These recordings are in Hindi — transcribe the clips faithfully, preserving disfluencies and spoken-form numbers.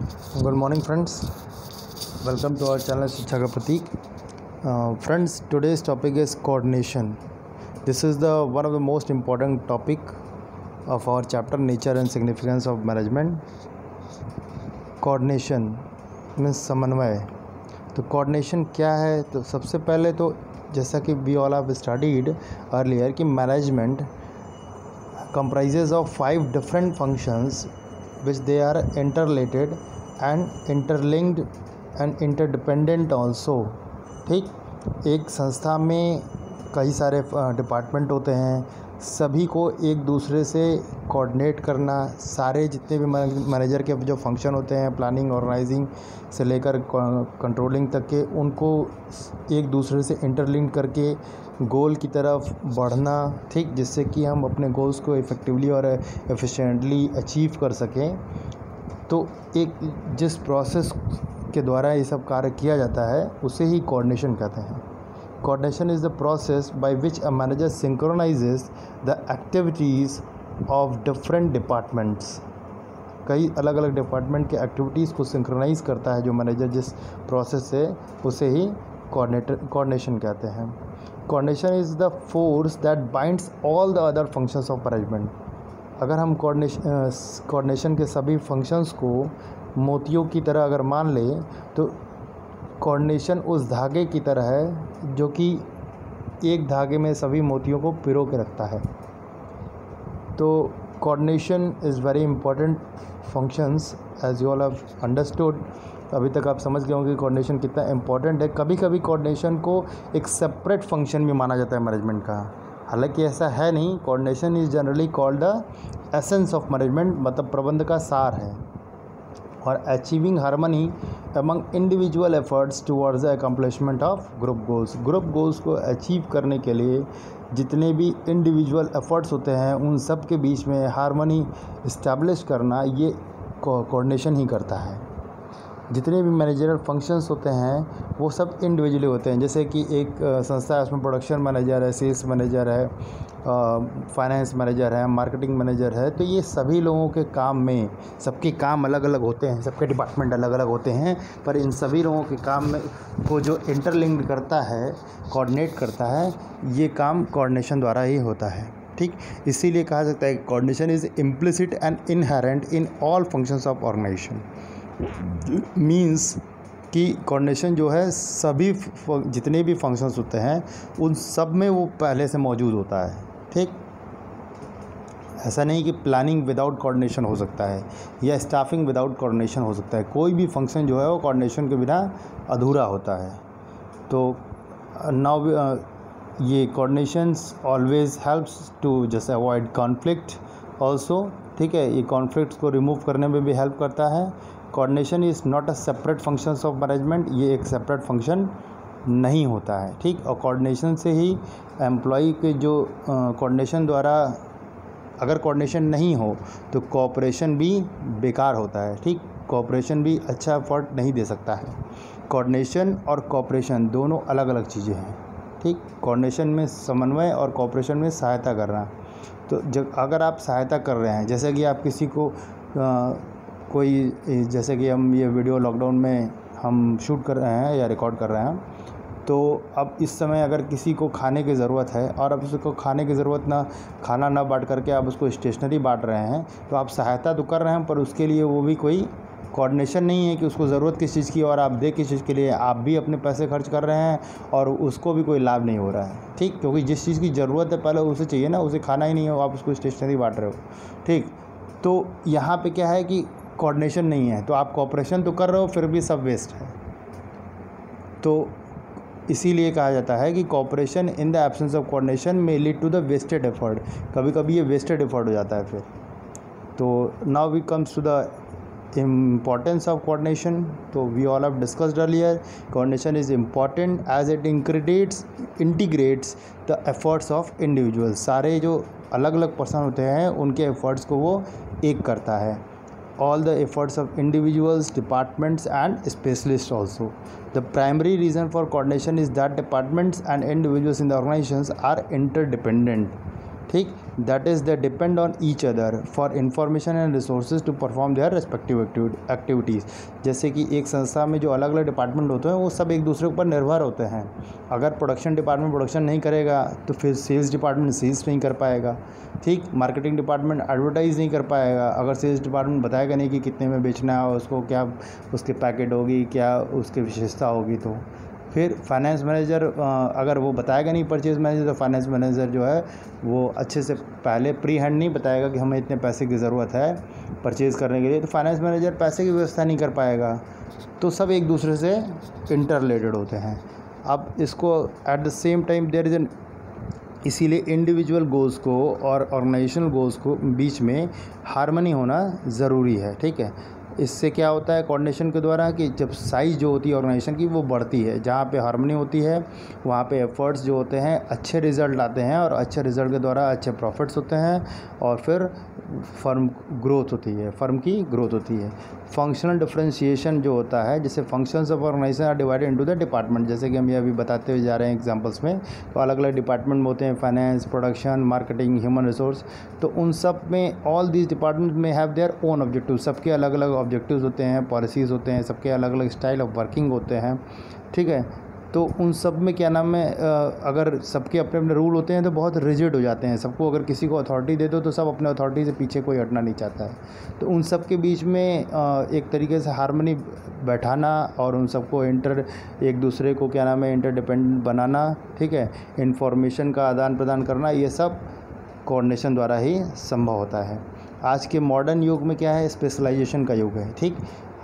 Good morning, friends. Welcome to our channel Shiksha Ka Pratik. Uh, friends, today's topic is coordination. This is the one of the most important topic of our chapter Nature and Significance of Management. Coordination means समन्वय. तो coordination क्या है? तो सबसे पहले तो जैसा कि we all have studied earlier कि management comprises of five different functions which they are interrelated and interlinked and interdependent also. ठीक, एक संस्था में कई सारे डिपार्टमेंट होते हैं, सभी को एक दूसरे से कोऑर्डिनेट करना, सारे जितने भी मैनेजर के जो फंक्शन होते हैं प्लानिंग ऑर्गेनाइजिंग से लेकर कंट्रोलिंग तक के, उनको एक दूसरे से इंटरलिंक करके गोल की तरफ बढ़ना, ठीक, जिससे कि हम अपने गोल्स को इफ़ेक्टिवली और एफिशिएंटली अचीव कर सकें. तो एक जिस प्रोसेस के द्वारा ये सब कार्य किया जाता है उसे ही कोऑर्डिनेशन कहते हैं. Coordination is the process by which a manager synchronizes the activities of different departments. कई अलग अलग डिपार्टमेंट के एक्टिविटीज़ को सिंक्रोनाइज़ करता है जो मैनेजर जिस प्रोसेस से, उसे ही कोऑर्डिनेटर कोऑर्डिनेशन कहते हैं. Coordination is the force that binds all the other functions of management. अगर हम कोऑर्डिनेशन कोऑर्डिनेशन के सभी फंक्शंस को मोतियों की तरह अगर मान लें तो कोऑर्डिनेशन उस धागे की तरह है जो कि एक धागे में सभी मोतियों को पिरो के रखता है. तो coordination is very important functions as you all have understood. अभी तक आप समझ गए होंगे कोऑर्डिनेशन कितना इंपॉर्टेंट है. कभी कभी कोऑर्डिनेशन को एक सेपरेट फंक्शन भी माना जाता है मैनेजमेंट का, हालांकि ऐसा है नहीं. Coordination is generally called the essence of management, मतलब प्रबंध का सार है. और achieving harmony among individual efforts towards the accomplishment of group goals. Group goals को अचीव करने के लिए जितने भी इंडिविजुअल एफर्ट्स होते हैं उन सब के बीच में हार्मनी इस्टेब्लिश करना, ये कोऑर्डिनेशन ही करता है. जितने भी मैनेजरल फंक्शंस होते हैं वो सब इंडिविजुअली होते हैं. जैसे कि एक संस्था है, उसमें प्रोडक्शन मैनेजर है, सेल्स मैनेजर है, फाइनेंस मैनेजर है, मार्केटिंग मैनेजर है. तो ये सभी लोगों के काम में, सबके काम अलग अलग होते हैं, सबके डिपार्टमेंट अलग अलग होते हैं, पर इन सभी लोगों के काम में को जो इंटरलिंक्ड करता है, कोऑर्डिनेट करता है, ये काम कोऑर्डिनेशन द्वारा ही होता है. ठीक, इसीलिए कहा जाता है coordination is implicit and inherent in all functions of organization. Means कि कोऑर्डिनेशन जो है सभी जितने भी फंक्शंस होते हैं उन सब में वो पहले से मौजूद होता है. ठीक, ऐसा नहीं कि प्लानिंग विदाउट कोऑर्डिनेशन हो सकता है या स्टाफिंग विदाउट कोऑर्डिनेशन हो सकता है. कोई भी फंक्शन जो है वो कोऑर्डिनेशन के बिना अधूरा होता है. तो नाउ ये coordinations always helps to just avoid conflict also. ठीक है, ये कॉन्फ्लिक्ट्स को रिमूव करने में भी हेल्प करता है. Coordination is not a separate functions of management. ये एक सेपरेट फंक्शन नहीं होता है. ठीक, और कोऑर्डिनेशन से ही एम्प्लॉय के जो कोऑर्डिनेशन द्वारा, अगर कोऑर्डिनेशन नहीं हो तो कोऑपरेशन भी बेकार होता है. ठीक, कोऑपरेशन भी अच्छा एफर्ट नहीं दे सकता है. कोऑर्डिनेशन और कोऑपरेशन दोनों अलग अलग चीज़ें हैं. ठीक, कोऑर्डिनेशन में समन्वय और कोऑपरेशन में सहायता करना. तो जब अगर आप सहायता कर रहे हैं, जैसे कि आप किसी को आ, कोई, जैसे कि हम ये वीडियो लॉकडाउन में हम शूट कर रहे हैं या रिकॉर्ड कर रहे हैं, तो अब इस समय अगर किसी को खाने की ज़रूरत है और अब उसको खाने की ज़रूरत ना, खाना ना बांट करके आप उसको स्टेशनरी बांट रहे हैं, तो आप सहायता तो कर रहे हैं पर उसके लिए वो भी कोई कोऑर्डिनेशन नहीं है कि उसको ज़रूरत किस चीज़ की और आप दे किस चीज़ के लिए. आप भी अपने पैसे खर्च कर रहे हैं और उसको भी कोई लाभ नहीं हो रहा है. ठीक, क्योंकि जिस चीज़ की ज़रूरत है पहले उसे चाहिए ना, उसे खाना ही नहीं हो, आप उसको स्टेशनरी बांट रहे हो. ठीक, तो यहाँ पे क्या है कि कोऑर्डिनेशन नहीं है, तो आप कोऑपरेशन तो कर रहे हो फिर भी सब वेस्ट है. तो इसीलिए कहा जाता है कि cooperation in the absence of coordination may lead to the wasted effort. कभी कभी ये वेस्टेड एफर्ट हो जाता है फिर. तो now we comes to the importance of coordination. तो we all have discussed earlier, coordination is important as it integrates integrates the efforts of individuals. सारे जो अलग अलग पर्सन होते हैं उनके एफर्ट्स को वो एक करता है. all the efforts of individuals, departments and specialists also. The primary reason for coordination is that departments and individuals in the organizations are interdependent. ठीक, that is they depend on each other for information and resources to perform their respective activities. जैसे कि एक संस्था में जो अलग अलग डिपार्टमेंट होते हैं वो सब एक दूसरे के ऊपर निर्भर होते हैं। अगर प्रोडक्शन डिपार्टमेंट प्रोडक्शन नहीं करेगा तो फिर सेल्स डिपार्टमेंट सेल्स नहीं कर पाएगा, ठीक। मार्केटिंग डिपार्टमेंट एडवर्टाइज़ नहीं कर पाएगा अगर सेल्स डिपार्टमेंट बताएगा नहीं कि कितने में बेचना है, उसको क्या उसके पैकेट होगी, क्या उसकी विशेषता होगी। तो फिर फाइनेंस मैनेजर अगर वो बताएगा नहीं परचेज मैनेजर, तो फाइनेंस मैनेजर जो है वो अच्छे से पहले प्री हैंड नहीं बताएगा कि हमें इतने पैसे की ज़रूरत है परचेज़ करने के लिए, तो फाइनेंस मैनेजर पैसे की व्यवस्था नहीं कर पाएगा। तो सब एक दूसरे से इंटर रिलेटेड होते हैं। अब इसको at the same time there is an, इसीलिए इंडिविजुअल गोल्स को और ऑर्गेनाइजेशनल गोल्स को बीच में हार्मनी होना ज़रूरी है, ठीक है। इससे क्या होता है कोऑर्डिनेशन के द्वारा कि जब साइज़ जो होती है ऑर्गेनाइजेशन की वो बढ़ती है, जहाँ पे हार्मनी होती है वहाँ पे एफर्ट्स जो होते हैं अच्छे रिज़ल्ट आते हैं और अच्छे रिज़ल्ट के द्वारा अच्छे प्रॉफिट्स होते हैं और फिर फर्म ग्रोथ होती है, फर्म की ग्रोथ होती है। फंक्शनल डिफरेंशिएशन जो होता है, जैसे functions of organization are divided into the department, जैसे कि हम ये अभी बताते हुए जा रहे हैं एग्जांपल्स में, तो अलग अलग डिपार्टमेंट होते हैं, finance, production, marketing, human resource. तो उन सब में ऑल दीज डिपार्टमेंट में हैव देयर ओन ऑब्जेक्टिव, सबके अलग अलग ऑब्जेक्टिव्स होते हैं, पॉलिसीज़ होते हैं, सबके अलग अलग स्टाइल ऑफ वर्किंग होते हैं, ठीक है। तो उन सब में क्या नाम है, अगर सबके अपने अपने रूल होते हैं तो बहुत रिजिड हो जाते हैं। सबको अगर किसी को अथॉरिटी दे दो तो सब अपने अथॉरिटी से पीछे कोई हटना नहीं चाहता है। तो उन सब के बीच में एक तरीके से हार्मनी बैठाना और उन सबको इंटर एक दूसरे को क्या नाम है इंटरडिपेंडेंट बनाना, ठीक है, इंफॉर्मेशन का आदान प्रदान करना, ये सब कोऑर्डिनेशन द्वारा ही संभव होता है। आज के मॉडर्न युग में क्या है, स्पेशलाइजेशन का युग है, ठीक।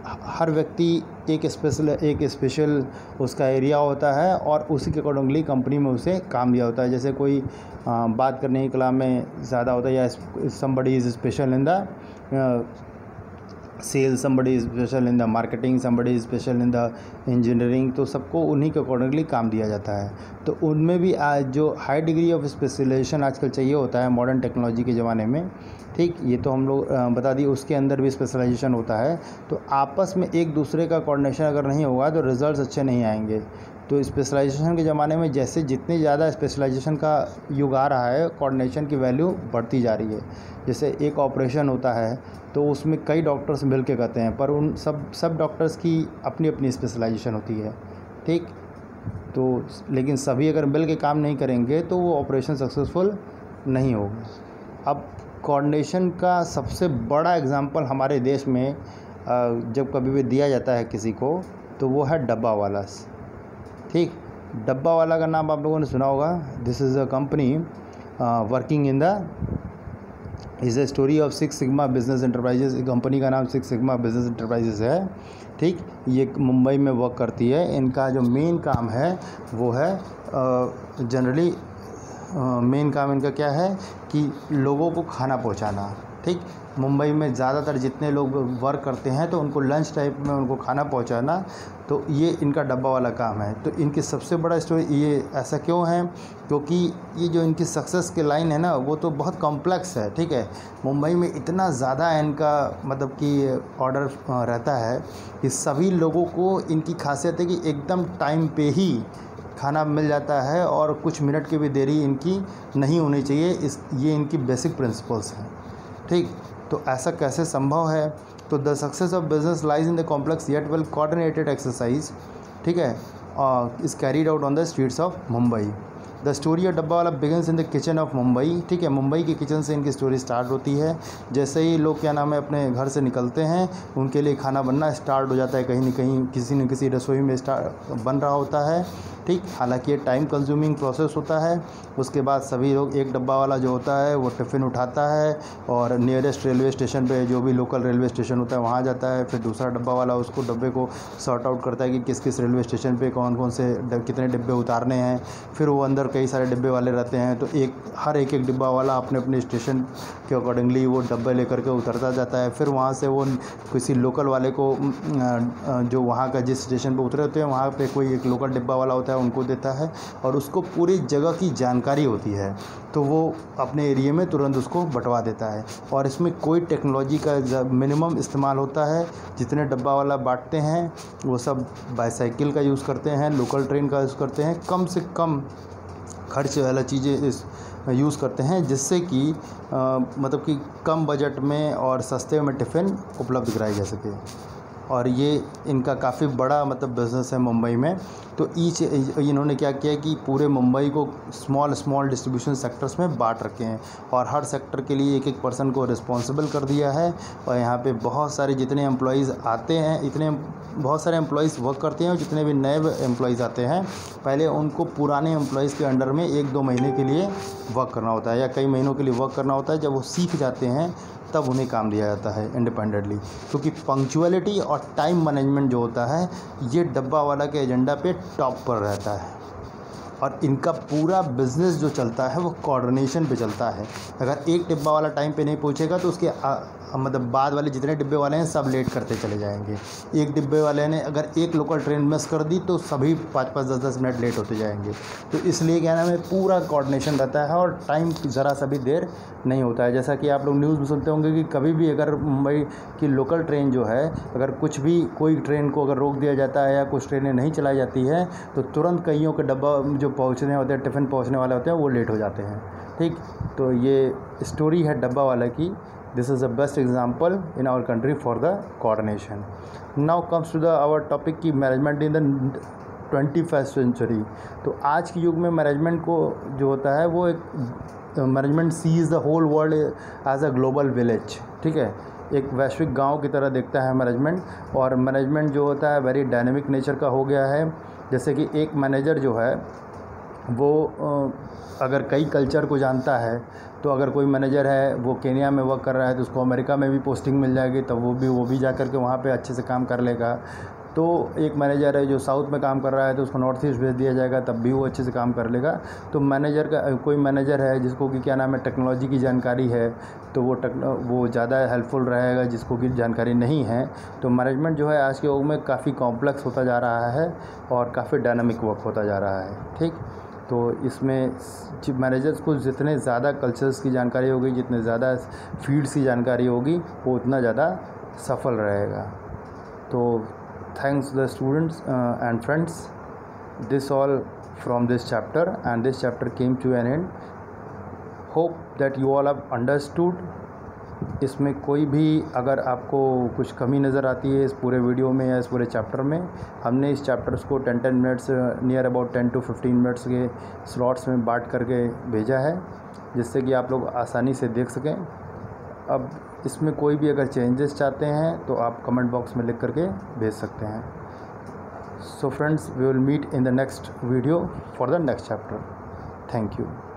हर व्यक्ति एक स्पेशल एक स्पेशल उसका एरिया होता है और उसी के अकॉर्डिंगली कंपनी में उसे काम दिया होता है। जैसे कोई आ, बात करने की कला में ज़्यादा होता है, या somebody is special in the sales, somebody is special in the marketing, somebody is special in the engineering, तो सबको उन्हीं के अकॉर्डिंगली काम दिया जाता है। तो उनमें भी आज जो हाई डिग्री ऑफ स्पेशलाइजेशन आजकल चाहिए होता है मॉडर्न टेक्नोलॉजी के ज़माने में, ठीक, ये तो हम लोग बता दिए, उसके अंदर भी स्पेशलाइजेशन होता है। तो आपस में एक दूसरे का कोऑर्डिनेशन अगर नहीं होगा तो रिजल्ट्स अच्छे नहीं आएंगे। तो स्पेशलाइजेशन के ज़माने में जैसे जितनी ज़्यादा स्पेशलाइजेशन का युग आ रहा है, कोऑर्डिनेशन की वैल्यू बढ़ती जा रही है। जैसे एक ऑपरेशन होता है तो उसमें कई डॉक्टर्स मिल के करते हैं, पर उन सब सब डॉक्टर्स की अपनी अपनी स्पेशलाइजेशन होती है, ठीक। तो लेकिन सभी अगर मिल के काम नहीं करेंगे तो वो ऑपरेशन सक्सेसफुल नहीं होगा। अब कोऑर्डिनेशन का सबसे बड़ा एग्जांपल हमारे देश में जब कभी भी दिया जाता है किसी को, तो वो है डब्बा वाला, ठीक। डब्बा वाला का नाम आप लोगों ने सुना होगा। This is a company working in the is a story of six sigma business enterprises. Company का नाम सिक्स सिग्मा बिजनेस एंटरप्राइजेज है, ठीक। ये मुंबई में वर्क करती है। इनका जो मेन काम है वो है जनरली मेन काम इनका क्या है कि लोगों को खाना पहुंचाना, ठीक। मुंबई में ज़्यादातर जितने लोग वर्क करते हैं तो उनको लंच टाइप में उनको खाना पहुंचाना, तो ये इनका डब्बा वाला काम है। तो इनकी सबसे बड़ा स्टोरी ये ऐसा क्यों है, क्योंकि ये जो इनकी सक्सेस की लाइन है ना वो तो बहुत कॉम्प्लेक्स है, ठीक है। मुंबई में इतना ज़्यादा इनका मतलब कि ऑर्डर रहता है कि सभी लोगों को इनकी खासियत है कि एकदम टाइम पे ही खाना मिल जाता है और कुछ मिनट की भी देरी इनकी नहीं होनी चाहिए। इस ये इनकी बेसिक प्रिंसिपल्स हैं, ठीक। तो ऐसा कैसे संभव है, तो the success of business lies in the complex yet well coordinated exercise, ठीक है, is carried out on the streets of Mumbai. The story of dabba wala begins in the kitchen of Mumbai, ठीक है। मुंबई के किचन से इनकी स्टोरी स्टार्ट होती है। जैसे ही लोग क्या नाम है अपने घर से निकलते हैं, उनके लिए खाना बनना स्टार्ट हो जाता है, कहीं न कहीं किसी न किसी रसोई में स्टार्ट बन रहा होता है, ठीक। हालांकि ये टाइम कंज्यूमिंग प्रोसेस होता है। उसके बाद सभी लोग, एक डब्बा वाला जो होता है वो टिफ़िन उठाता है और नियरेस्ट रेलवे स्टेशन पे, जो भी लोकल रेलवे स्टेशन होता है वहाँ जाता है। फिर दूसरा डब्बा वाला उसको डब्बे को सॉर्ट आउट करता है कि किस किस रेलवे स्टेशन पे कौन कौन से कितने डिब्बे उतारने हैं। फिर वो अंदर कई सारे डिब्बे वाले रहते हैं, तो एक हर एक एक डिब्बा वाला अपने अपने स्टेशन के अकॉर्डिंगली वो डब्बे लेकर के उतरता जाता है। फिर वहाँ से वो किसी लोकल वाले को, जो वहाँ का जिस स्टेशन पर उतरे होते हैं वहाँ पर कोई एक लोकल डिब्बा वाला होता है उनको देता है, और उसको पूरी जगह की जानकारी होती है तो वो अपने एरिया में तुरंत उसको बंटवा देता है। और इसमें कोई टेक्नोलॉजी का मिनिमम इस्तेमाल होता है। जितने डब्बा वाला बांटते हैं वो सब बाईसाइकिल का यूज़ करते हैं, लोकल ट्रेन का यूज़ करते हैं, कम से कम खर्च वाला चीज़ें इस यूज़ करते हैं, जिससे कि मतलब कि कम बजट में और सस्ते में टिफ़िन उपलब्ध कराई जा सके। और ये इनका काफ़ी बड़ा मतलब बिज़नेस है मुंबई में। तो ईच इन्होंने क्या किया कि पूरे मुंबई को स्मॉल स्मॉल डिस्ट्रीब्यूशन सेक्टर्स में बांट रखे हैं और हर सेक्टर के लिए एक एक पर्सन को रिस्पॉन्सिबल कर दिया है। और यहाँ पे बहुत सारे जितने एम्प्लॉयज़ आते हैं, इतने बहुत सारे एम्प्लॉयज़ वर्क करते हैं और जितने भी नए एम्प्लॉयज़ आते हैं, पहले उनको पुराने एम्प्लॉयज़ के अंडर में एक दो महीने के लिए वर्क करना होता है या कई महीनों के लिए वर्क करना होता है। जब वो सीख जाते हैं तब उन्हें काम दिया जाता है इंडिपेंडेंटली, क्योंकि पंक्चुअलिटी और टाइम मैनेजमेंट जो होता है ये डब्बा वाला के एजेंडा पे टॉप पर रहता है। और इनका पूरा बिज़नेस जो चलता है वो कोऑर्डिनेशन पे चलता है। अगर एक डिब्बा वाला टाइम पे नहीं पहुंचेगा तो उसके आ, मतलब बाद वाले जितने डिब्बे वाले हैं सब लेट करते चले जाएंगे। एक डिब्बे वाले ने अगर एक लोकल ट्रेन मिस कर दी तो सभी पाँच पाँच दस दस मिनट लेट होते जाएंगे। तो इसलिए क्या नाम है, पूरा कोऑर्डिनेशन रहता है और टाइम ज़रा सा भी देर नहीं होता है। जैसा कि आप लोग न्यूज़ में सुनते होंगे कि कभी भी अगर मुंबई की लोकल ट्रेन जो है, अगर कुछ भी कोई ट्रेन को अगर रोक दिया जाता है या कुछ ट्रेनें नहीं चलाई जाती हैं तो तुरंत कईयों के डब्बा जो पहुंचने होते हैं, टिफ़िन पहुंचने वाले होते हैं, वो लेट हो जाते हैं। ठीक, तो ये स्टोरी है डब्बा वाला की। This is the best example in our country for the coordination. Now comes to the our topic की management in the twenty first century. तो आज के युग में मैनेजमेंट को जो होता है वो एक management sees the whole world as a global village. ठीक है, एक वैश्विक गांव की तरह देखता है मैनेजमेंट। और मैनेजमेंट जो होता है वेरी डायनेमिक नेचर का हो गया है। जैसे कि एक मैनेजर जो है वो अगर कई कल्चर को जानता है, तो अगर कोई मैनेजर है वो केन्या में वर्क कर रहा है तो उसको अमेरिका में भी पोस्टिंग मिल जाएगी, तब वो भी वो भी जा कर के वहाँ पे अच्छे से काम कर लेगा। तो एक मैनेजर है जो साउथ में काम कर रहा है तो उसको नॉर्थ ईस्ट भेज दिया जाएगा, तब भी वो अच्छे से काम कर लेगा। तो मैनेजर का कोई मैनेजर है जिसको कि क्या नाम है टेक्नोलॉजी की जानकारी है, तो वो टेक्नो वो ज़्यादा हेल्पफुल रहेगा जिसको कि जानकारी नहीं है। तो मैनेजमेंट जो है आज के युग में काफ़ी कॉम्प्लेक्स होता जा रहा है और काफ़ी डायनामिक वर्क होता जा रहा है। ठीक, तो इसमें मैनेजर्स को जितने ज़्यादा कल्चर्स की जानकारी होगी, जितने ज़्यादा फील्ड्स की जानकारी होगी, वो उतना ज़्यादा सफल रहेगा। तो thanks the students and friends, this all from this chapter and this chapter came to an end. Hope that you all have understood. इसमें कोई भी अगर आपको कुछ कमी नज़र आती है इस पूरे वीडियो में या इस पूरे चैप्टर में, हमने इस चैप्टर्स को ten ten minutes near about ten to fifteen minutes के स्लॉट्स में बांट करके भेजा है, जिससे कि आप लोग आसानी से देख सकें। अब इसमें कोई भी अगर चेंजेस चाहते हैं तो आप कमेंट बॉक्स में लिख करके भेज सकते हैं। So friends, we will meet in the next video for the next chapter. Thank you.